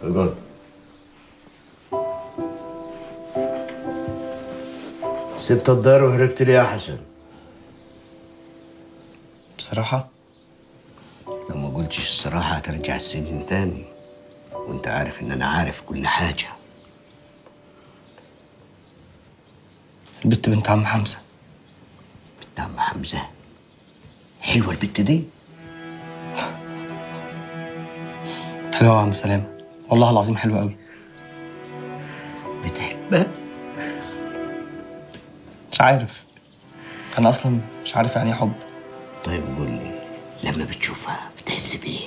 اقعد. سبت الدار وهربت لي يا حسن؟ بصراحة لو ما قلتش الصراحة هترجع السجن تاني، وانت عارف ان انا عارف كل حاجة. البت بنت عم حمزة. بنت عم حمزة؟ حلوة البت دي؟ حلوة يا عم سلامة، والله العظيم حلوة قوي. بتحبها؟ مش عارف، أنا أصلا مش عارف يعني إيه حب. طيب قول لي، لما بتشوفها بتحس بإيه؟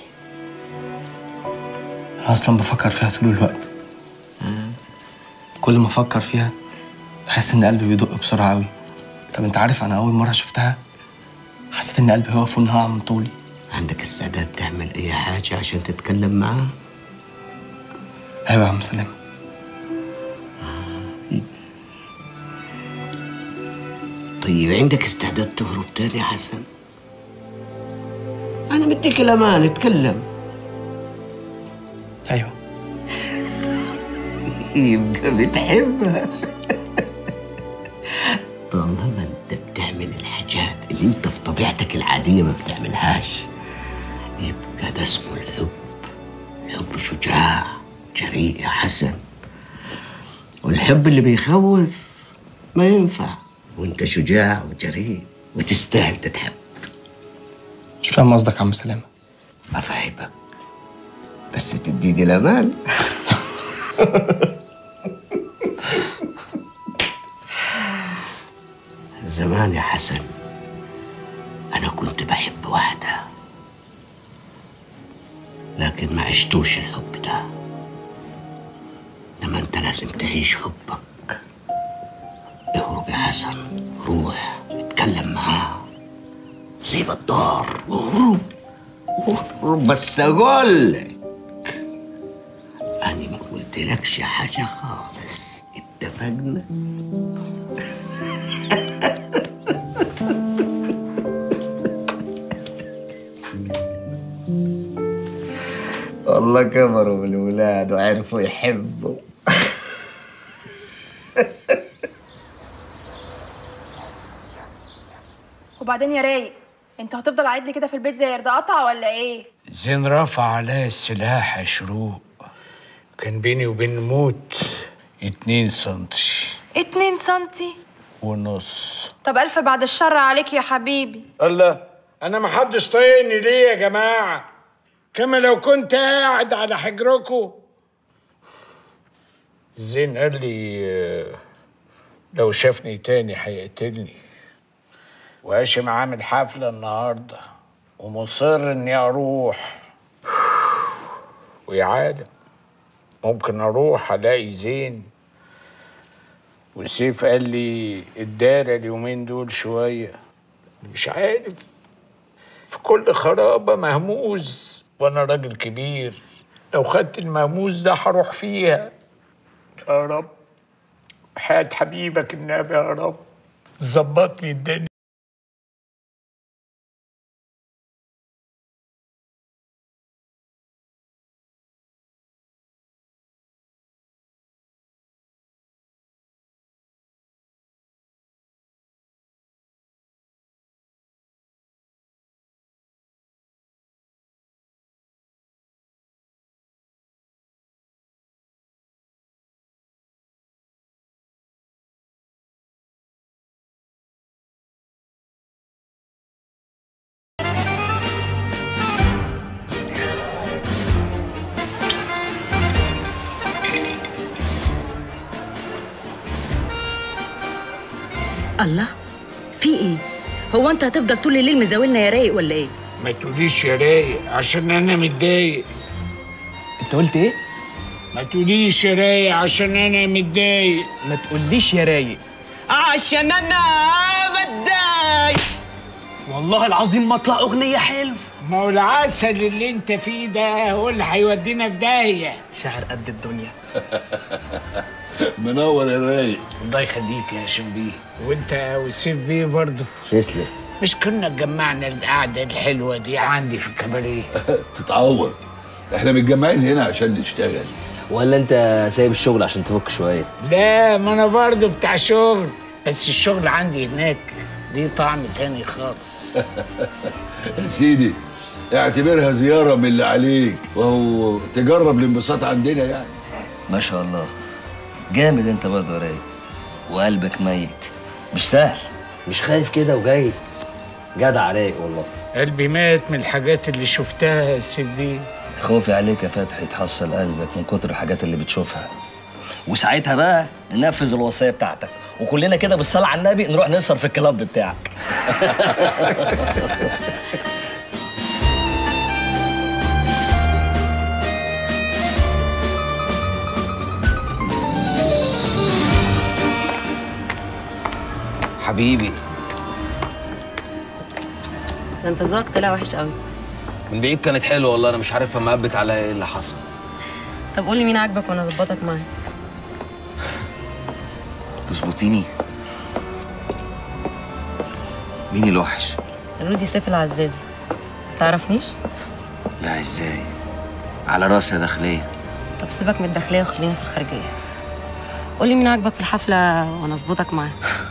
أنا أصلا بفكر فيها طول الوقت. كل ما أفكر فيها بحس إن قلبي بيدق بسرعة قوي. طب أنت عارف أنا أول مرة شفتها حسيت إن قلبي هيقف وإنها من طولي. عندك استعداد تعمل أي حاجة عشان تتكلم معاها؟ أيوة يا عم سلامة. طيب عندك استعداد تهرب تاني يا حسن؟ أنا مديك الأمان، اتكلم. أيوة. يبقى بتحبها. طالما أنت بتعمل الحاجات اللي أنت في طبيعتك العادية ما بتعملهاش، يبقى ده اسمه الحب. الحب شجاع جريء يا حسن، والحب اللي بيخوف ما ينفع، وأنت شجاع وجريء وتستاهل تتحب. مش فاهم قصدك يا عم سلامة. أفهمك، بس تديني الأمان. زمان يا حسن أنا كنت بحب واحدة، لكن ما عشتوش الحب ده. لما أنت لازم تعيش حبك. اهرب يا حسن، روح اتكلم معاه، سيب الدار واهرب. اهرب بس أقول لك، أنا ما قلتلكش حاجة خالص، اتفقنا؟ والله كبروا بالولاد وعرفوا يحبوا. وبعدين يا رايق، انت هتفضل قاعد لي كده في البيت زي يرد قطع ولا ايه؟ زين رفع عليا السلاح يا شروق. كان بيني وبين الموت 2 سنتي. 2 سنتي ونص. طب ألف بعد الشر عليك يا حبيبي. الله، أنا ما حدش طايقني ليه يا جماعة؟ كما لو كنت قاعد على حجركم. زين قال لي لو شافني تاني هيقتلني، وهاشم عامل حفلة النهاردة ومصر إني أروح. ويا عالم ممكن أروح ألاقي زين. وسيف قال لي الدارة اليومين دول شوية، مش عارف، في كل خرابة مهموز، وأنا راجل كبير لو خدت المهموز ده هروح فيها. يا رب حياة حبيبك النبي يا رب ظبط لي الدنيا. الله، في ايه؟ هو انت هتفضل طول الليل مزاولنا يا رايق ولا ايه؟ ما تقوليش يا رايق عشان انا متضايق. أنت قلت إيه؟ ما تقوليش يا رايق عشان انا متضايق. ما تقوليش يا رايق عشان أنا بتضايق. والله العظيم ما أطلع أغنية حلوة. ما هو العسل اللي انت فيه ده هو اللي هيودينا في داهية. شاعر قد الدنيا. منور يا رايق. الله يخليك يا هاشم بيه، وانت وسيف بيه برضه. تسلم. مش كنا اتجمعنا القعدة الحلوة دي عندي في الكباريه؟ تتعوض، احنا متجمعين هنا عشان نشتغل. ولا انت سايب الشغل عشان تفك شويه؟ لا، ما انا برضه بتاع شغل، بس الشغل عندي هناك ليه طعم تاني خالص. يا سيدي اعتبرها زياره من اللي عليك، وهو تجرب الانبساط عندنا يعني. ما شاء الله، جامد انت برضه يا رايق، وقلبك ميت، مش سهل، مش خايف كده وجاي. جدع رايق والله. قلبي مات من الحاجات اللي شفتها يا سيدي. خوفي عليك يا فتحي تحصل قلبك من كتر الحاجات اللي بتشوفها، وساعتها بقى ننفذ الوصيه بتاعتك، وكلنا كده بالصلاه على النبي نروح نسهر في الكلاب بتاعك. حبيبي ده انت ذوقك طلع وحش قوي. من بعيد كانت حلوه والله، انا مش عارف اما قبت عليا ايه اللي حصل. طب قول لي مين عاجبك وانا اظبطك معاه. تظبطيني؟ مين الوحش؟ رودي سيف العزازي. تعرفنيش؟ لا ازاي؟ على راسي يا داخليه. طب سيبك من الداخليه وخلينا في الخارجيه. قول لي مين عاجبك في الحفله وانا اظبطك معاه.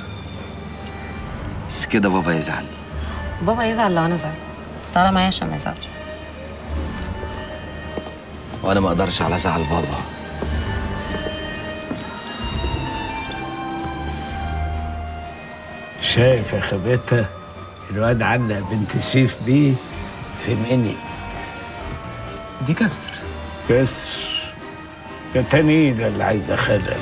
بس كده بابا يزعل. بابا يزعل لو انا ازعل. تعالى معايا عشان ما يزعلش. وانا ما اقدرش على زعل بابا. شايف يا خبيتها الواد علق بنت سيف بيه في مني. دي كسر. كسر كتانيلة اللي عايزة خلف.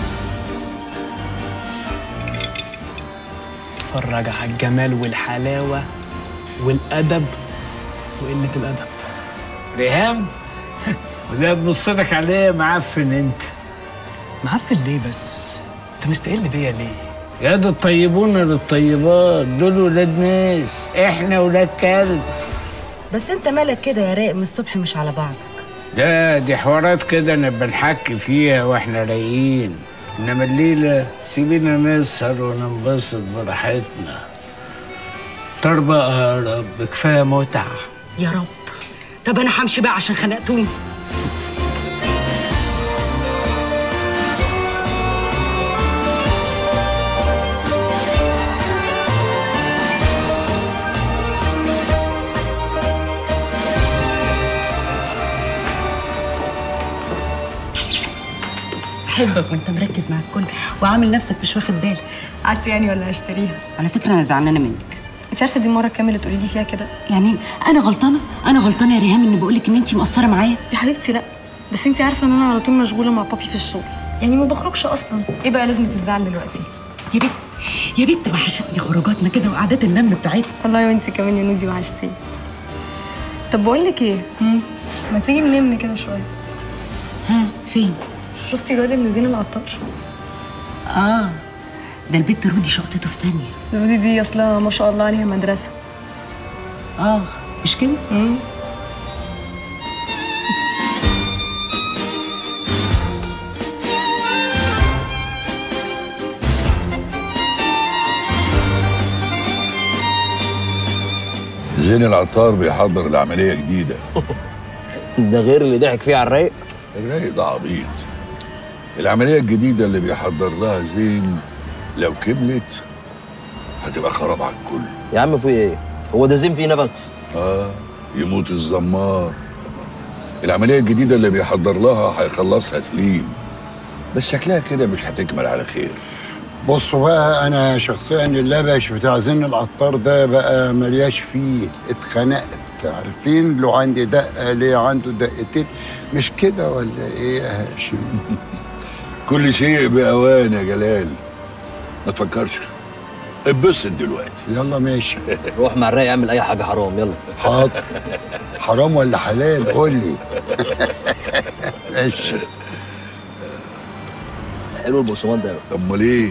اتفرج على الجمال والحلاوة والأدب وقلة الأدب. ريهام وده بنصلك عليه معفن انت. معفن ليه بس؟ انت مستقل بيا ليه؟ يا ده الطيبون للطيبات، دول ولاد ناس، احنا ولاد كلب. بس انت مالك كده يا رايق من الصبح مش على بعضك؟ لا دي حوارات كده نبقى نحكي فيها واحنا رايقين، انما الليله سيبينا نسهر وننبسط براحتنا. طربة يا رب، كفايه متعه. يا رب. طب انا همشي بقى عشان خنقتوني. بحبك وانت مركز مع الكل وعامل نفسك مش واخد بالك. عادي يعني ولا اشتريها؟ على فكره انا زعلانه منك. انت عارفه دي المره الكام اللي تقولي لي فيها كده؟ يعني انا غلطانه يا ريهام اني بقول لك ان انت مقصره معايا. يا حبيبتي لا، بس انت عارفه ان انا على طول مشغوله مع بابي في الشغل، يعني ما بخرجش اصلا. ايه بقى لازمه الزعل دلوقتي؟ يا بنت وحشتني خروجاتنا كده وقعدات النم بتاعتنا. والله وانت كمان يا نودي وحشتيني. طب بقول لك ايه، ما تيجي ننام كده شويه. ها فين؟ شفتي الواد ابن زين العطار؟ ده البت رودي شقطته في ثانيه. رودي دي اصلها ما شاء الله عليها مدرسه. مش كده؟ زين العطار بيحضر العمليه جديده. ده غير اللي ضحك فيه على الرايق. الرايق ده عبيط. العمليه الجديده اللي بيحضر لها زين لو كملت هتبقى خراب على الكل. يا عم في ايه؟ هو ده زين فينا بس؟ يموت الزمار. العمليه الجديده اللي بيحضر لها هيخلصها سليم، بس شكلها كده مش هتكمل على خير. بصوا بقى، انا شخصيا اللبش بتاع زين العطار ده بقى ملياش فيه، اتخنقت. عارفين لو عندي دقه ليه عنده دقتين، مش كده ولا ايه يا هاشم؟ كل شيء بأوان يا جلال، ما تفكرش، اتبسط دلوقتي. يلا ماشي. روح مع الرايق اعمل اي حاجه حرام، يلا. حاضر. حرام ولا حلال قول لي. ماشي. حلو البقسماط ده. امال ايه؟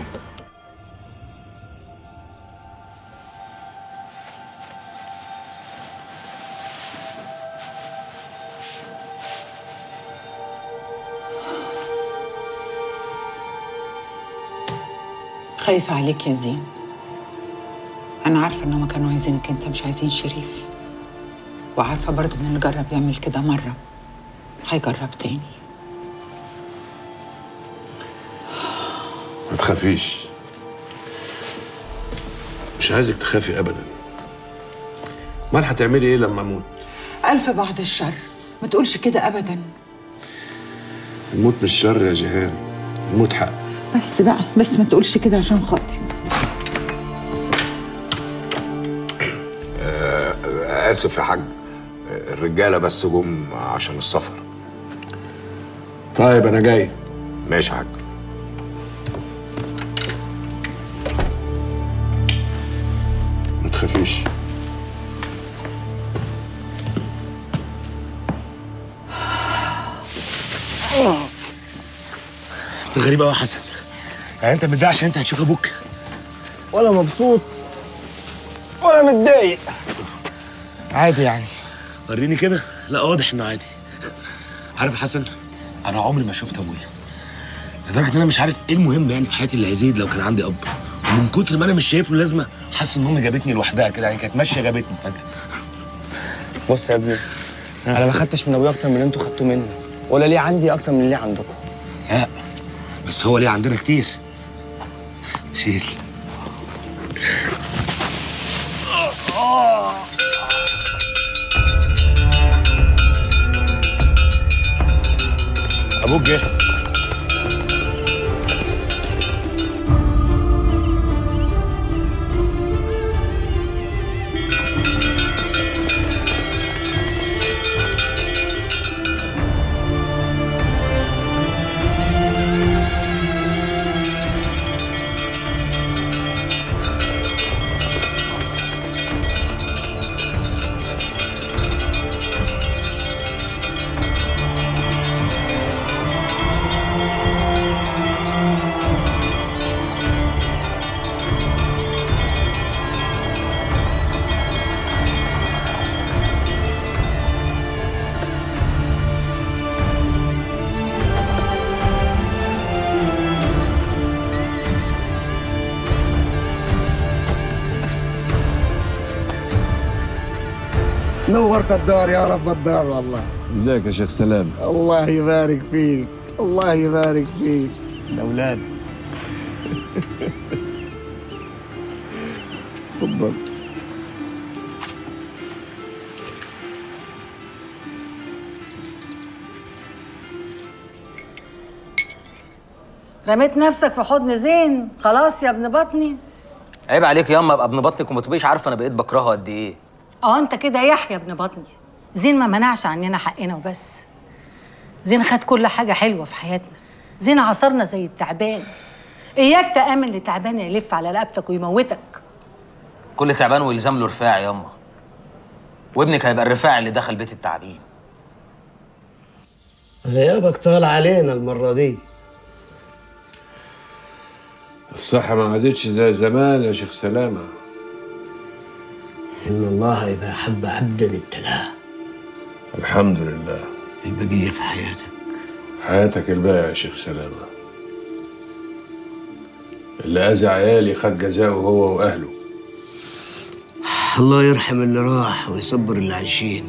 خايفة عليك يا زين. أنا عارفة إنهم كانوا عايزينك أنت، مش عايزين شريف. وعارفة برضه إن اللي جرب يعمل كده مرة هيجرب تاني. ما تخافيش، مش عايزك تخافي ابدا. امال هتعملي ايه لما اموت؟ الف بعد الشر، ما تقولش كده ابدا. الموت مش شر يا جيهان، الموت حق. بس بقى، بس ما تقولش كده عشان خاطري. آسف يا حاج، الرجالة بس جم عشان السفر. طيب أنا جاي. ماشي يا حاج. ما تخافيش. انت غريب قوي يا حسن. يعني انت متضايق عشان انت هتشوف ابوك؟ ولا مبسوط ولا متضايق؟ عادي يعني. وريني كده. لا واضح انه عادي. عارف يا حسن، انا عمري ما شفت ابويا، لدرجه ان انا مش عارف ايه المهم يعني في حياتي اللي هيزيد لو كان عندي اب. ومن كتر ما انا مش شايف له لازمه، حاسس ان امي جابتني لوحدها كده، يعني كانت ماشيه جابتني فجاه. بص يا ابني، انا ما خدتش من ابويا اكتر من اللي انتوا خدتوه مني، ولا ليه عندي اكتر من اللي ليه عندكم. لا بس هو ليه عندنا كتير. شيل. ابوك جه. نورت الدار يا رب الدار والله. ازيك يا شيخ سلام؟ الله يبارك فيك، الله يبارك فيك. الأولاد تفضل. رميت نفسك في حضن زين، خلاص يا ابن بطني. عيب عليك ياما ابقى ابن بطنك وما تبقيش عارفه انا بقيت بكرهه قد ايه. انت كده يحيى ابن بطني. زين ما منعش عننا حقنا وبس. زين خد كل حاجه حلوه في حياتنا. زين عصرنا زي التعبان. اياك تامن لتعبان يلف على رقبتك ويموتك. كل تعبان ويلزم له رفاع ياما، وابنك هيبقى الرفاع اللي دخل بيت التعبين. غيابك طال علينا المره دي. الصحة ما عادتش زي زمان يا شيخ سلامة. إن الله إذا أحب عبدا ابتلاه. الحمد لله. البقية في حياتك. حياتك الباقية يا شيخ سلامة. اللي أذى عيالي خد جزاؤه هو وأهله. الله يرحم اللي راح ويصبر اللي عايشين.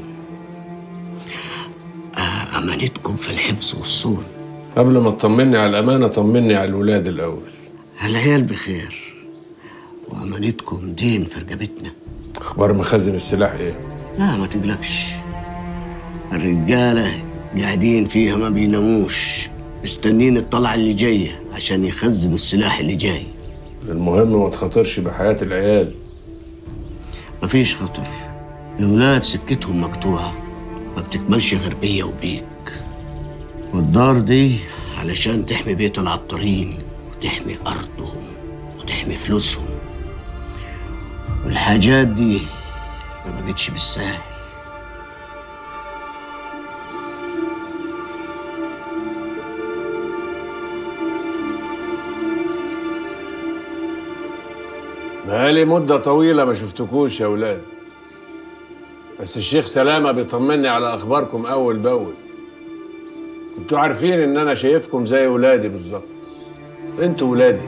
أمانتكم في الحفظ والصون. قبل ما تطمني على الأمانة طمني على الولاد الأول. العيال بخير، وأمانتكم دين في رقبتنا. أخبار مخزن السلاح إيه؟ لا ما تقلقش، الرجالة قاعدين فيها ما بيناموش، مستنين الطلعة اللي جاية عشان يخزنوا السلاح اللي جاي. المهم ما تخاطرش بحياة العيال. مفيش خطر، الولاد سكتهم مقطوعة، ما بتكملش غير بيا وبيك. والدار دي علشان تحمي بيت العطارين وتحمي أرضهم وتحمي فلوسهم، والحاجات دي ما بقتش بالسهل. بقالي مدة طويلة ما شفتكوش يا ولاد، بس الشيخ سلامة بيطمني على أخباركم أول بأول. انتوا عارفين إن أنا شايفكم زي ولادي بالظبط. انتوا ولادي.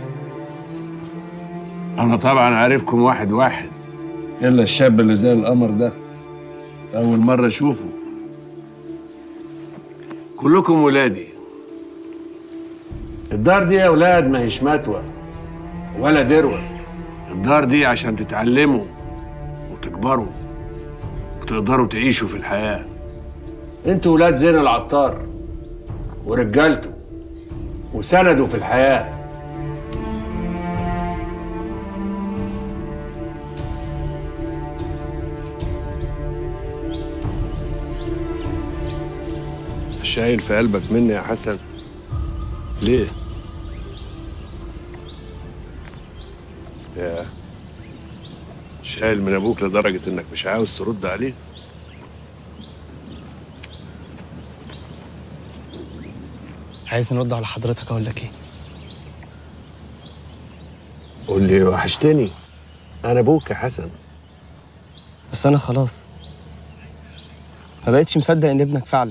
أنا طبعا عارفكم واحد واحد، إلا الشاب اللي زي القمر ده أول مرة أشوفه. كلكم ولادي، الدار دي يا ولاد ما هيش متوى ولا دروة. الدار دي عشان تتعلموا وتكبروا وتقدروا تعيشوا في الحياة. انتوا ولاد زين العطار ورجالته وسندوا في الحياة. شايل في قلبك مني يا حسن ليه؟ يا شايل من ابوك لدرجة انك مش عاوز ترد عليه؟ عايزني نرد على حضرتك اقول لك ايه؟ قول لي وحشتني، انا ابوك يا حسن. بس انا خلاص ما بقتش مصدق ان ابنك فعلا.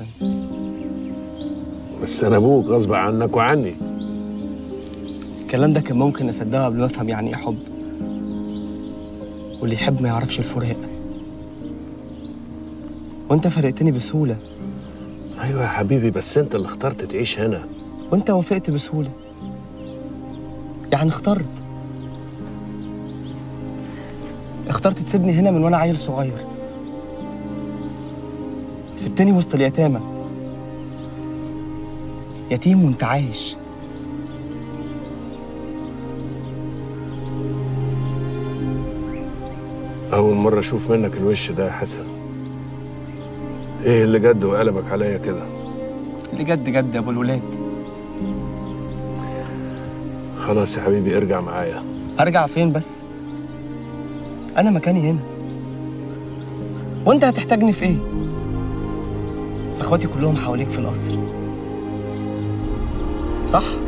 بس انا ابوك غصب عنك وعني. الكلام ده كان ممكن اصدقه قبل ما افهم يعني ايه حب، واللي يحب ما يعرفش الفراق. وانت فرقتني بسهوله. ايوه يا حبيبي، بس انت اللي اخترت تعيش هنا. وانت وافقت بسهوله، يعني اخترت تسيبني هنا من وانا عيل صغير. سبتني وسط اليتامى، يتيم وانت عايش. اول مره اشوف منك الوش ده يا حسن. ايه اللي جد وقلبك عليا كده؟ اللي جد جد يا ابو الولاد. خلاص يا حبيبي ارجع معايا. ارجع فين بس؟ انا مكاني هنا، وانت هتحتاجني في ايه؟ اخواتي كلهم حواليك في القصر، صح؟